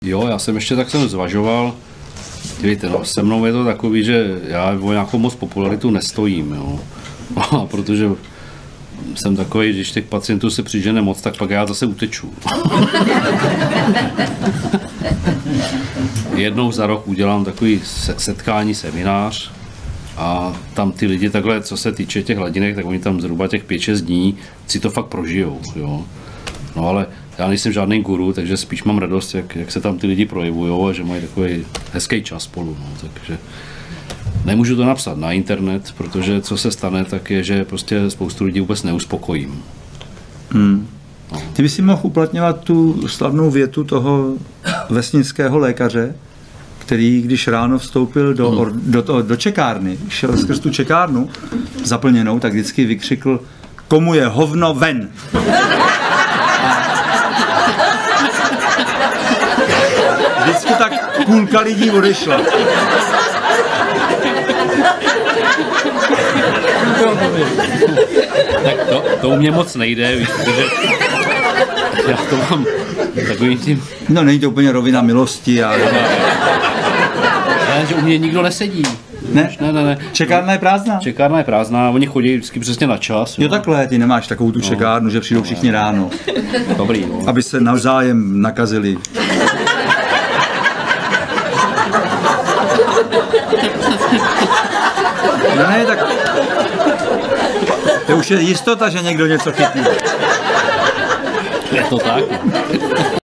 Jo, já jsem ještě tak jsem zvažoval, víte, no, se mnou je to takový, že já o nějakou moc popularitu nestojím, jo. A protože jsem takový, když těch pacientů se přižene moc, tak pak já zase uteču. Jednou za rok udělám takový setkání, seminář a tam ty lidi takhle, co se týče těch hladinek, tak oni tam zhruba těch 5-6 dní si to fakt prožijou, jo. No ale já nejsem žádný guru, takže spíš mám radost, jak se tam ty lidi projevujou a že mají takový hezký čas spolu, no, takže nemůžu to napsat na internet, protože co se stane, tak je, že prostě spoustu lidí vůbec neuspokojím. No. Ty bys si mohl uplatňovat tu slavnou větu toho vesnického lékaře, který, když ráno vstoupil do čekárny, šel skrz tu čekárnu zaplněnou, tak vždycky vykřikl: komu je hovno ven? Vždycky tak půlka lidí odešla. Tak to u mě moc nejde, víš, protože já to mám takovým tím... No není to úplně rovina milosti, ale... Ne, že u mě nikdo nesedí. Ne. Čekárna je prázdná. Čekárna je prázdná, oni chodí vždycky přesně na čas. Jo takhle, ty nemáš takovou tu čekárnu, že přijdou všichni ráno. Dobrý, no. Aby se navzájem nakazili. No ne, tak... To už je jistota, že někdo něco chytí. Je to tak?